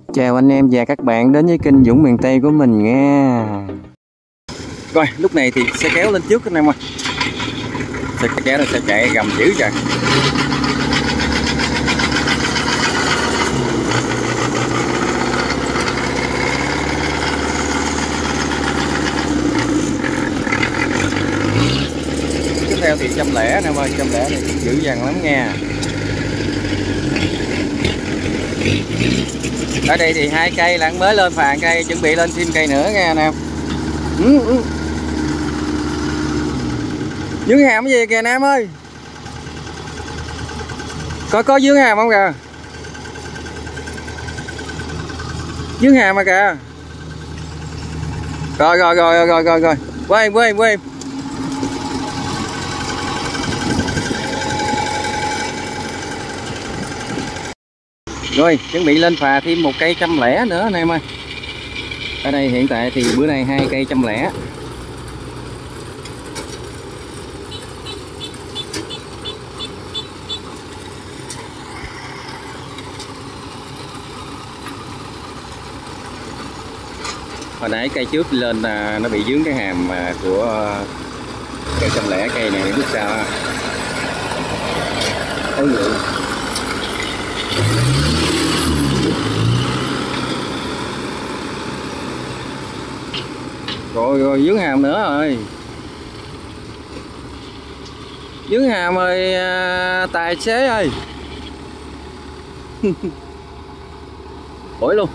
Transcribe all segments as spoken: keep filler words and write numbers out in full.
Chào anh em và các bạn đến với kênh Dũng miền Tây của mình nha. Rồi lúc này thì xe kéo lên trước anh em ơi. Xe kéo nó sẽ chạy gầm dữ rồi. Tiếp theo thì trăm lẻ anh em ơi, trăm lẻ này dữ dằn lắm nha. Ở đây thì hai cây lặng mới lên phàn cây, chuẩn bị lên thêm cây nữa nha anh em. Ừ, ừ. Dướng hàm cái gì kìa anh em ơi. Có có dướng hàm không kìa? Dướng hàm mà kìa. Rồi rồi rồi rồi rồi rồi. Quay quay quay. Rồi chuẩn bị lên phà thêm một cây trăm lẻ nữa anh em ơi. Ở đây hiện tại thì bữa nay hai cây trăm lẻ. Hồi nãy cây trước lên là nó bị dướng cái hàm của cây trăm lẻ, cây này biết sao ha. Ôi lượng. Rồi rồi dướng hàm nữa rồi. Dướng hàm ơi à, tài xế ơi. Ổi luôn.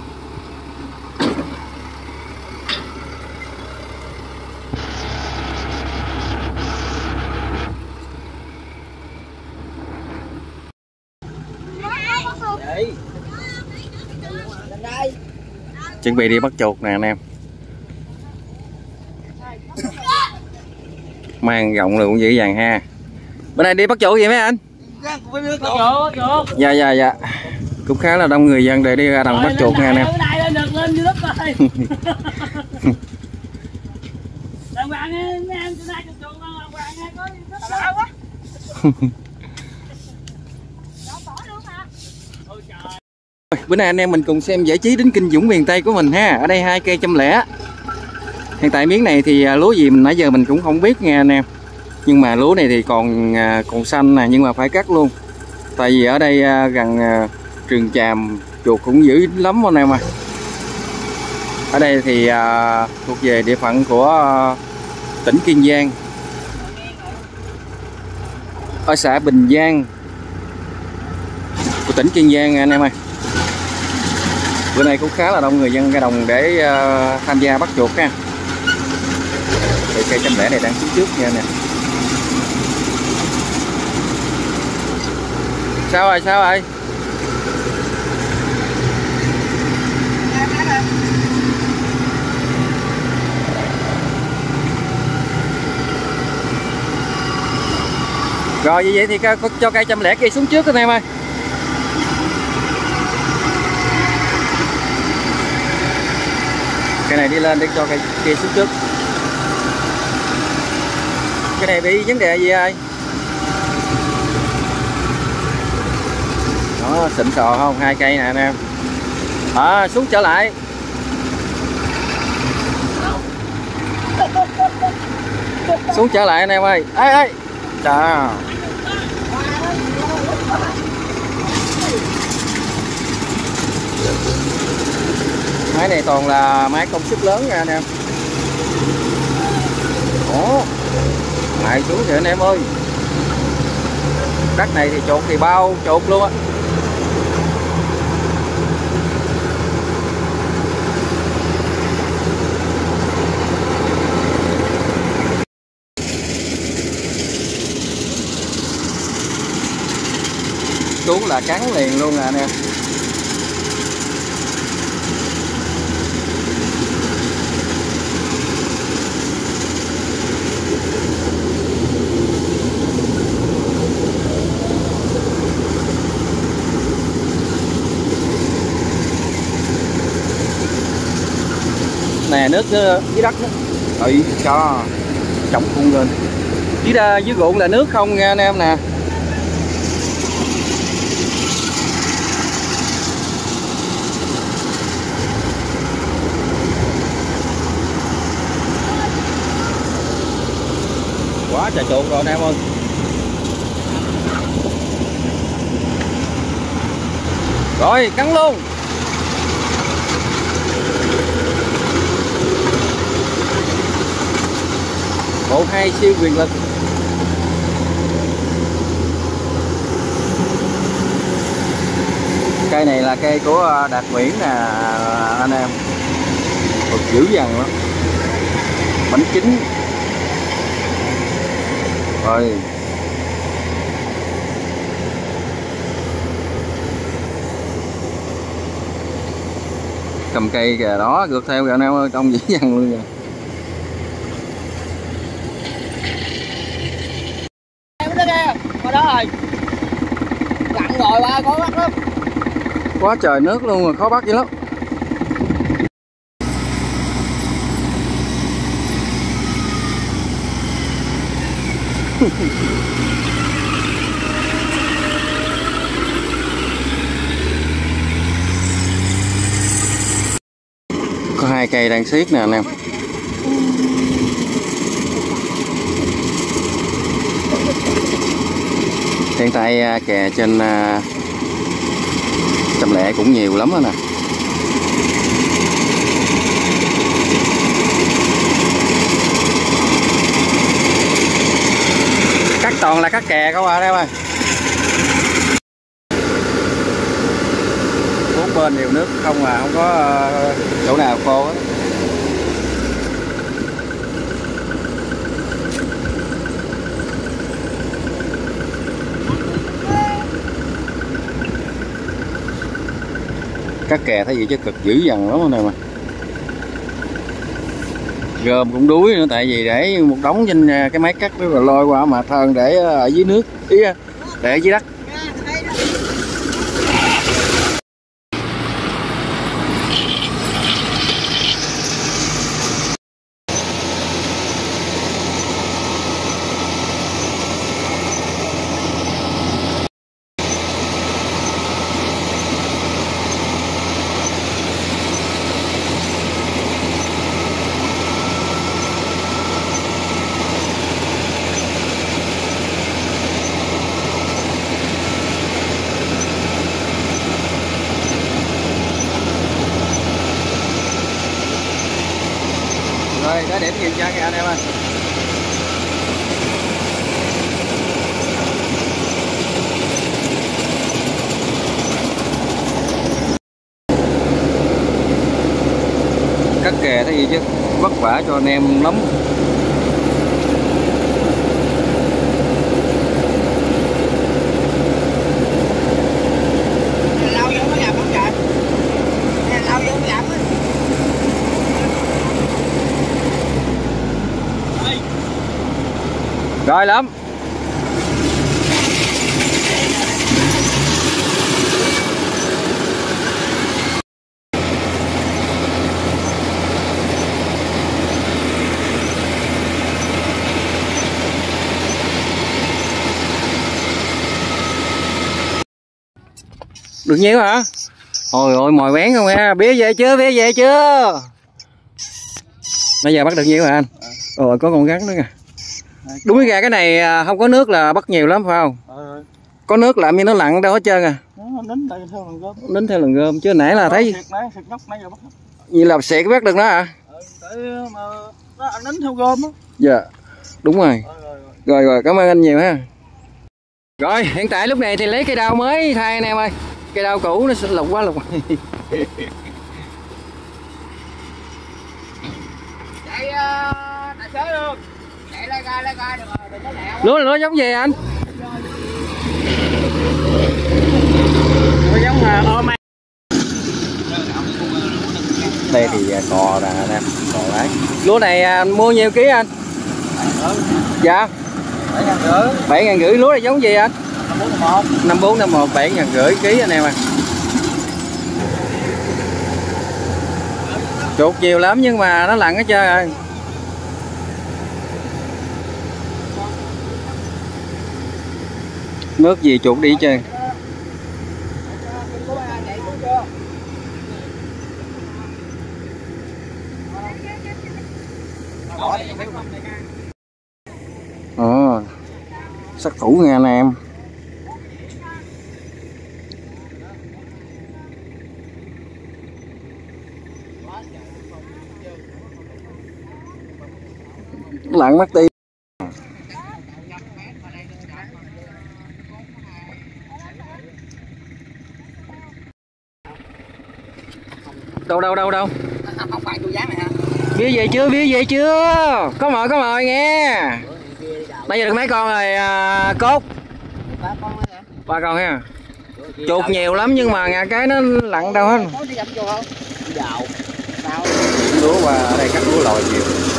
Chuẩn bị đi bắt chuột nè anh em. Mang gọng luôn dữ dằn ha. Bên này đi bắt chuột gì mấy anh? Dạ dạ dạ. Cũng khá là đông người dân để đi ra đồng bắt chuột nha anh em. Bữa nay anh em mình cùng xem giải trí đến kênh Dũng miền Tây của mình ha. Ở đây hai cây trăm lẻ. Hiện tại miếng này thì lúa gì mình nãy giờ mình cũng không biết nha anh em. Nhưng mà lúa này thì còn còn xanh nè, nhưng mà phải cắt luôn. Tại vì ở đây gần trường Tràm chuột cũng dữ lắm anh em ơi. Ở đây thì à, thuộc về địa phận của à, tỉnh Kiên Giang, ở xã Bình Giang của tỉnh Kiên Giang anh em ơi. Bữa nay cũng khá là đông người dân ra đồng để uh, tham gia bắt chuột ha. Thì cây trăm lẻ này đang xuống trước nha nè. Sao rồi sao rồi? Rồi như vậy thì cho cây trăm lẻ kia xuống trước anh em ơi. Cái này đi lên để cho cây kia xuống trước. Cái này bị vấn đề gì ơi? Đó, xịn sò không? Hai cây nè anh em. À, xuống trở lại. Xuống trở lại anh em ơi. Ê ê. Trời. Máy này toàn là máy công suất lớn nha anh em. Ủa, lại xuống kìa anh em ơi. Đất này thì chuột thì bao chuột luôn á. Xuống là cắn liền luôn à anh em. Nè nước dưới đất đó. Tự cho trọng cung lên. Dưới, dưới ruộng là nước không nha anh em nè. trời chuột rồi anh em ơi. Rồi cắn luôn. Bộ hai siêu quyền lực. Cây này là cây của Đạt Nguyễn nè anh em. Cực dữ dằn lắm. Bánh chín. Rồi. Cầm cây kìa đó, gượt theo kìa anh em ơi, trông dữ dằn luôn kìa. Qua đó rồi. Lặn rồi ba, khó bắt lắm. Quá trời nước luôn rồi, khó bắt dữ lắm. Có hai cây đang xiết nè anh em. Hiện tại kè trên Trăm Lẻ cũng nhiều lắm đó nè. Cắt toàn là cắt kè không à đây ơi. Bốn bên nhiều nước không à, không có chỗ nào khô hết. Cắt kè thấy gì chứ cực dữ dằn lắm này mà. Gom cũng đuối nữa, tại vì để một đống trên cái máy cắt rồi lôi qua mà hơn để ở dưới nước, ý để ở dưới đất. Rồi, tới điểm dừng chân kìa anh em ơi. Cắt kè thấy gì chứ vất vả cho anh em lắm. Lao vô mới làm không trời. Lao vô mới làm á. Rồi lắm. Được nhiêu hả? Ôi ôi mồi bén không ha, bé về chưa, bé về chưa? Bây giờ bắt được nhiêu hả anh? Rồi có con rắn nữa kìa. Đúng ra cái này không có nước là bắt nhiều lắm phải không? Ừ. Có nước làm như nó lặn đâu hết trơn à. Nó nín theo lần gom. Nín theo lần gom chứ nãy là thấy Xịt nãy, xịt nhóc nãy giờ bắt. Như là xịt bắt được nó hả? Ừ, tại mà nó nín theo gom á. Dạ. Đúng rồi. Rồi, rồi, rồi. Rồi rồi, cảm ơn anh nhiều ha. Rồi, hiện tại lúc này thì lấy cây đao mới thay anh em ơi. Cây đao cũ nó lục quá lục. Chạy uh, tài xế luôn. Chạy lai gai lai gai được rồi, đừng có lẹo. Lúa là nó giống gì anh? Nó giống mà ôm ăn. Đây thì cò nè anh em, cò lái. Lúa này anh mua nhiêu ký anh? Ừ. Dạ. bảy ngàn rưỡi. bảy ngàn rưỡi. Lúa này giống gì anh? năm bốn năm một. năm bốn năm một, bảy ngàn rưỡi ký anh em à. Chuột nhiều lắm nhưng mà nó lặn hết trơn rồi. Nước gì chuột đi hết trơn. Ồ, Sát thủ nha anh em. Lặn mất đi. Đâu đâu đâu đâu. Bia về chưa, bia về chưa? Có mời có mời nghe. Bây giờ được mấy con rồi à, Cốt? Ba con ha. Chuột nhiều lắm nhưng mà ngà cái nó lặn đâu hết. Lúa qua ở đây cắt lúa lòi nhiều.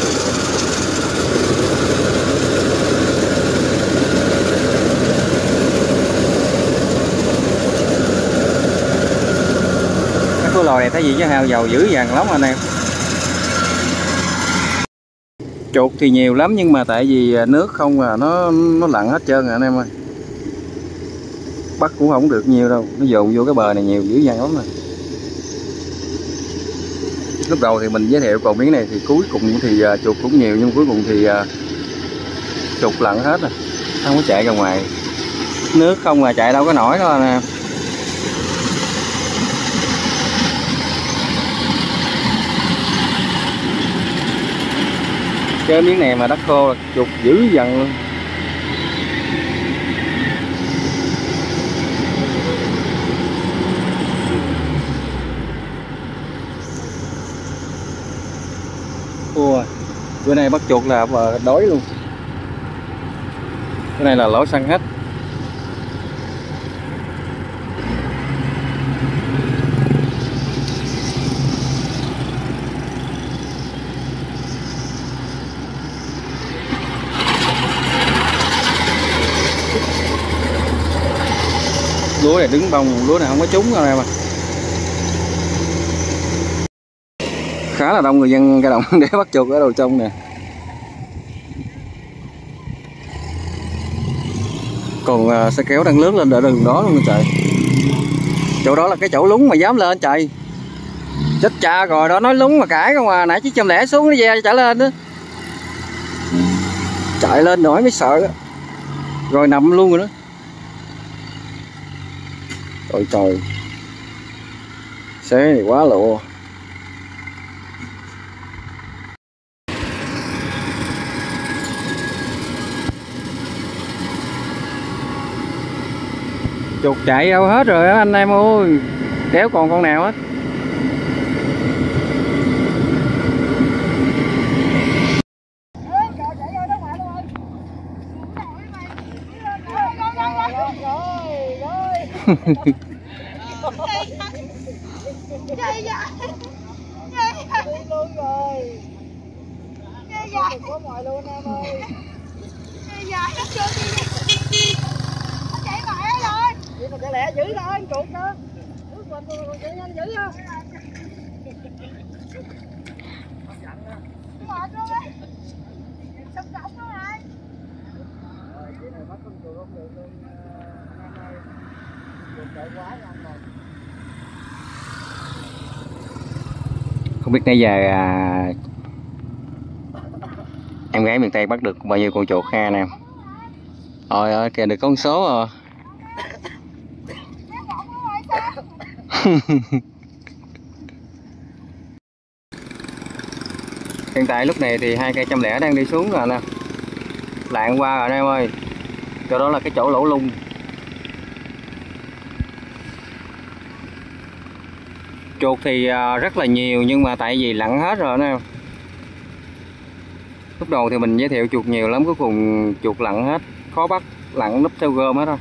Cắt lúa lòi này thấy gì chứ heo dầu dữ dằn lắm anh em. Chuột thì nhiều lắm nhưng mà tại vì nước không à nó nó lặn hết trơn rồi anh em ơi. Bắt cũng không được nhiều đâu, nó dồn vô cái bờ này nhiều dữ dằn lắm rồi. Lúc đầu thì mình giới thiệu còn miếng này thì cuối cùng thì uh, chuột cũng nhiều nhưng cuối cùng thì uh, chuột lặn hết rồi, không có chạy ra ngoài. Nước không là chạy đâu có nổi đâu nè. Cái miếng này mà đất khô chuột dữ dằn luôn. Ủa, bữa nay bắt chuột là bờ đói luôn. Cái này là lỗ săn hết. Lúa này đứng bông, lúa này không có trúng đâu em à. Khá là đông người dân ra đồng để bắt chuột ở đầu trong nè. Còn uh, xe kéo đang lướt lên đợi đường đó luôn trời. Chỗ đó là cái chỗ lúng mà dám lên trời. Chết cha rồi đó, nói lúng mà cãi không à. Nãy chiếc trăm lẻ xuống nó ve chạy lên đó. Chạy lên nổi mới sợ đó. Rồi nằm luôn rồi đó. Trời trời. Xe này quá lộ. Chuột chạy đâu hết rồi á anh em ơi. Kéo còn con nào hết. Chơi dài. Chơi luôn rồi. Chơi dài. Có mọi luôn em ơi. Chơi dài nó chơi đi. Nó chạy mẹ rồi. Vậy mà chạy lẹ dữ rồi anh chuột đó. Nước mình chạy nhanh dữ không? Mệt luôn á. Sọc sọc đó rồi. Rồi cái này bắt con chuột không được luôn anh ơi. Chuột chạy quá nhanh rồi. Không biết nãy giờ à, em gái miền Tây bắt được bao nhiêu con chuột ha nè. Rồi ơi kìa được con số rồi. Hiện tại lúc này thì hai cây trăm lẻ đang đi xuống rồi nè. Lạng qua rồi em ơi. Chỗ đó là cái chỗ lỗ lung. Chuột thì rất là nhiều nhưng mà tại vì lặn hết rồi nè. Lúc đầu thì mình giới thiệu chuột nhiều lắm, cuối cùng chuột lặn hết, khó bắt, lặn núp theo gom hết thôi.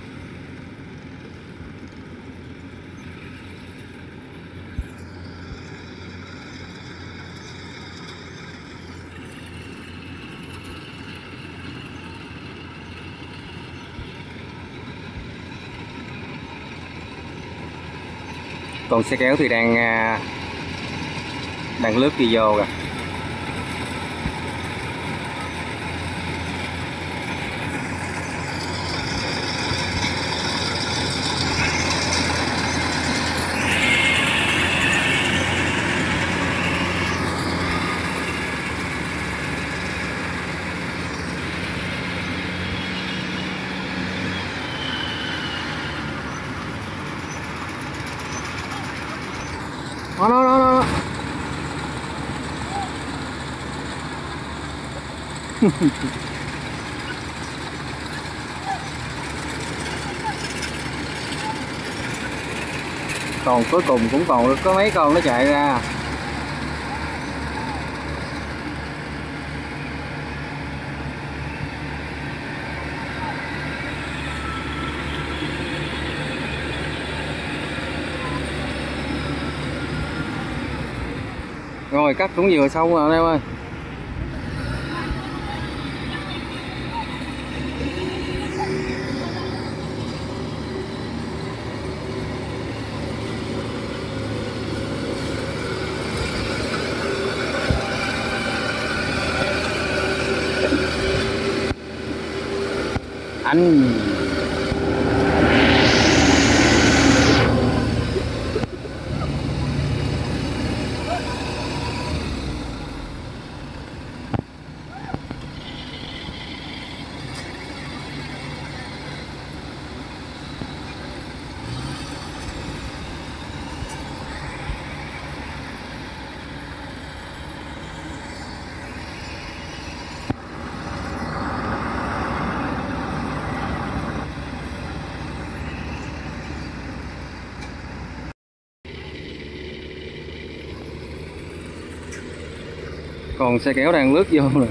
Còn xe kéo thì đang đang lướt đi vô rồi. Đó, đó, đó, đó. Còn cuối cùng cũng còn được có mấy con nó chạy ra. Rồi cắt cũng vừa xong rồi em ơi. Anh còn xe kéo đang lướt vô rồi.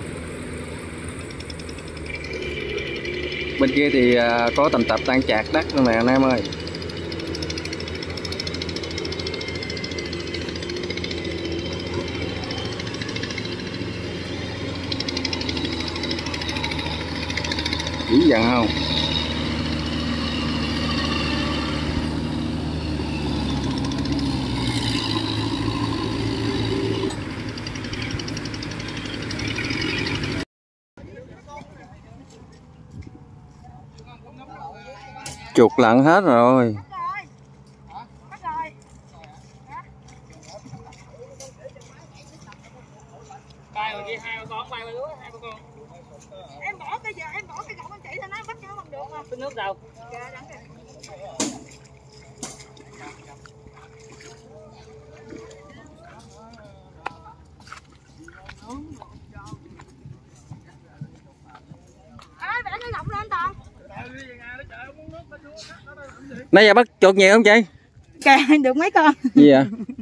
Bên kia thì có tầm tập tan chạc đất luôn nè anh em ơi. Dữ dằn không? Chuột lặn hết rồi. Em bỏ cái giờ em bỏ cái gọng anh chị thôi, nó bắt nó bằng được mà. Cái nước đâu? Ai bẻ cái gọng lên Toàn. Nãy giờ bắt chuột nhiều không chị? Kìa được mấy con. Gì vậy?